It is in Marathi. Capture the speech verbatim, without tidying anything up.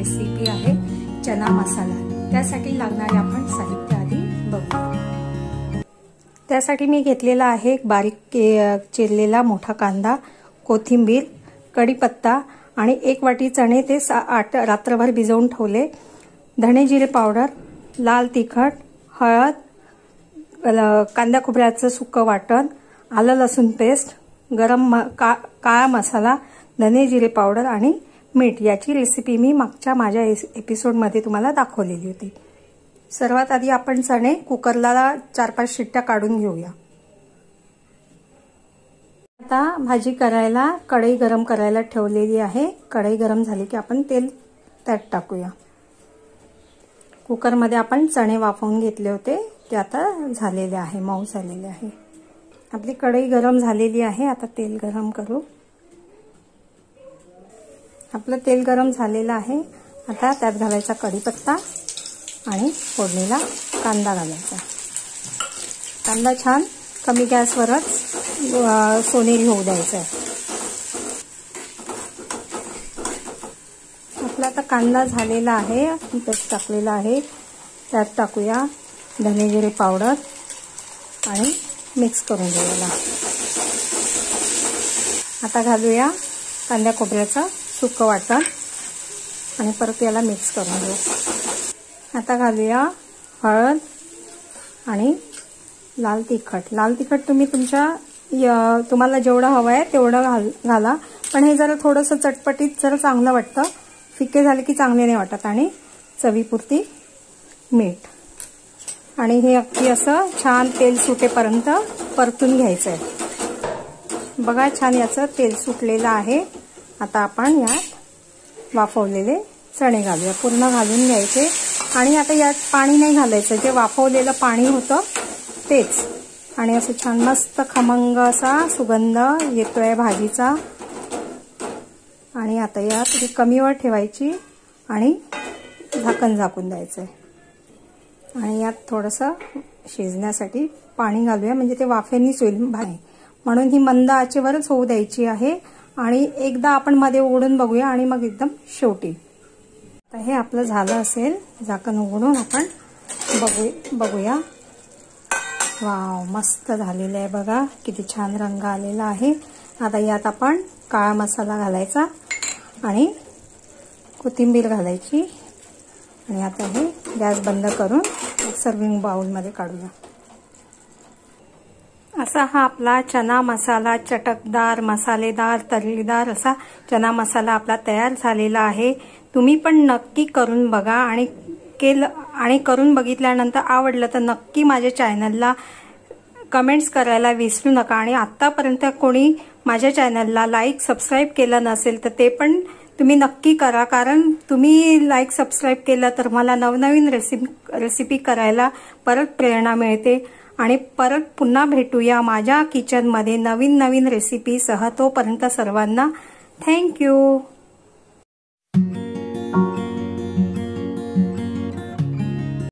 रेसिपी आहे चना मसाला। त्यासाठी लागणारे आपण साहित्य आधी बघू। त्यासाठी मी घेतलेला आहे एक बारीक चिरलेला मोठा कांदा, कोथिंबीर, कढीपत्ता आणि एक वाटी चणे ते आठ रात्रभर भिजवून ठेवले, धणे जिरे पावडर, लाल तिखट, हळद, कांदा खोबऱ्याचं सुकं वाटण, आलं लसूण पेस्ट, गरम का, काळा मसाला, धने जिरे पावडर आणि मीठ। याची रेसिपी मी मागच्या माझ्या एपिसोडमध्ये तुम्हाला दाखवलेली होती। सर्वात आधी आपण चणे कुकरला चार पाच शिट्ट्या काढून घेऊया। आता भाजी करायला कढई गरम करायला ठेवलेली आहे। कढई गरम झाली की आपण तेल त्यात टाकूया। कुकरमध्ये आपण चणे वाफवून घेतले होते, ते आता झालेले आहे, मऊ झालेले आहे। आपली कढई गरम झालेली आहे। आता तेल गरम करू। आपलं तेल गरम झालेलं आहे। आता त्यात घालायचा कढीपत्ता आणि फोडणीला कांदा घालायचा। कांदा छान कमी गॅसवरच सोनेरी होऊ द्यायचा आहे। आपला आता कांदा झालेला आहे, पेस्ट टाकलेला आहे, त्यात टाकूया धने जिरे पावडर आणि मिक्स करून घेऊया। आता घालूया कांदा खोबऱ्याचं सुकं वाटण आणि परत याला मिक्स करून घेऊ। आता घालूया हळद आणि लाल तिखट। लाल तिखट तुम्ही तुमच्या तुम्हाला जेवढं हवं आहे तेवढं घाल घाला, पण हे जरा थोडंसं चटपटीत जरा चांगलं वाटतं, फिके झाले की चांगले नाही वाटत। आणि चवीपुरती मीठ आणि हे अगदी असं छान तेल सुटेपर्यंत परतून घ्यायचं आहे। बघा छान याचं तेल सुटलेलं आहे। आता आपण यात वाफवलेले चणे घालूया, पूर्ण घालून घ्यायचे। आणि आता यात पाणी नाही घालायचं, जे वाफवलेलं पाणी होतं तेच। आणि असं छान मस्त खमंग असा सुगंध येतोय भाजीचा। आणि आता यात कमीवर ठेवायची आणि झाकण झाकून द्यायचंय। आणि यात थोडंसं शिजण्यासाठी पाणी घालूया, म्हणजे ते वाफेनीच होईल भाजी, म्हणून ही मंद आचेवरच होऊ द्यायची आहे। आणि एकदा आपण मध्ये उघडून बघूया आणि मग एकदम शेवटी। आता हे आपलं झालं असेल, झाकण उघडून आपण बघू बघूया। वाव, मस्त झालेलं आहे बघा, किती छान रंग आलेला आहे। आता यात आपण काळा मसाला घालायचा आणि कोथिंबीर घालायची। आणि आता हे गॅस बंद करून सर्विंग बाउलमध्ये काढूया। असा हा आपला चना मसाला, चटकदार, मसालेदार, तर्रीदार असा चना मसाला आपला तयार झालेला आहे। तुम्ही पण नक्की करून बघा आणि केलं आणि करून बघितल्यानंतर आवडलं तर नक्की माझ्या चॅनलला कमेंट्स करायला विसरू नका। आणि आतापर्यंत कोणी माझ्या चॅनलला लाईक सबस्क्राईब केलं नसेल तर ते पण तुम्ही नक्की करा, कारण तुम्ही लाईक सबस्क्राईब केलं तर मला नवनवीन रेसिपी रेसिपी करायला परत प्रेरणा मिळते। आणि परत पुन्हा भेटूया माझ्या किचनमध्ये नवीन नवीन रेसिपीसह। तोपर्यंत सर्वांना थँक्यू।